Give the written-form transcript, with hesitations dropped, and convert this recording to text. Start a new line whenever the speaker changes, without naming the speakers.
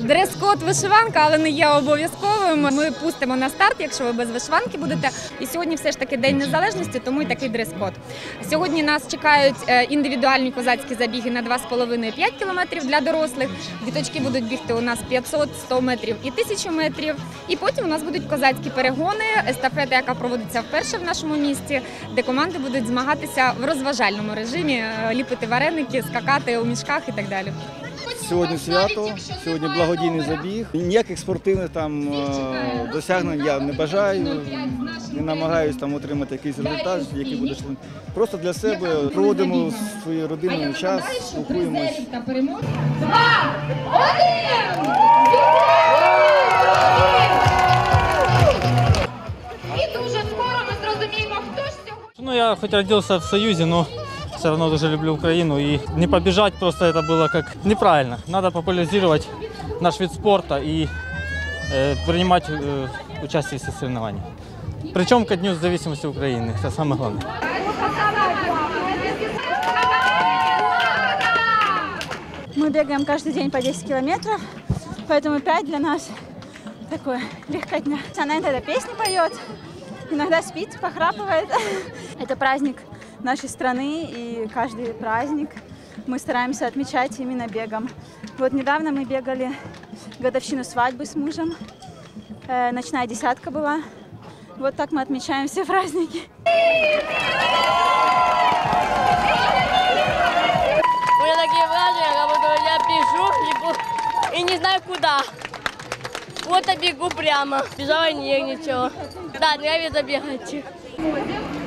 Дрес-код вишиванка, але не є обов'язковим. Ми пустимо на старт, якщо ви без вишиванки будете. І сьогодні все ж таки День Незалежності, тому і такий дрес-код. Сьогодні нас чекають індивідуальні козацькі забіги на 2,5-5 кілометрів для дорослих. Діточки будуть бігти у нас 500, 100 метрів і 1000 метрів. І потім у нас будуть козацькі перегони, естафета, яка проводиться вперше в нашому місті, де команди будуть змагатися в розважальному режимі, ліпити вареники, скакати у мішках і так далі.
Сьогодні свято, сьогодні благодійний забіг. Ніяких спортивних там досягнень я не бажаю, не намагаюся там отримати якийсь результат, який буде шлем. Просто для себе проводимо свою родину час, спілкуємось.
2, 1! І дуже скоро ми зрозуміємо, хто ж сьогодні.
Ну, я хоть родился в Союзе, но все равно тоже люблю Украину. И не побежать просто это было как неправильно. Надо популяризировать наш вид спорта и принимать участие в соревнованиях. Причем ко Дню независимости Украины. Это самое главное.
Мы бегаем каждый день по 10 километров, поэтому 5 для нас такое легкотня. Она иногда песни поет, иногда спит, похрапывает. Это праздник нашей страны, и каждый праздник мы стараемся отмечать именно бегом. Вот недавно мы бегали годовщину свадьбы с мужем, ночная десятка была. Вот так мы отмечаем все праздники.
У меня такие вражения, как будто я бежу и не знаю куда. Вот я бегу прямо, бежала и нервничала. Да, нравится бегать.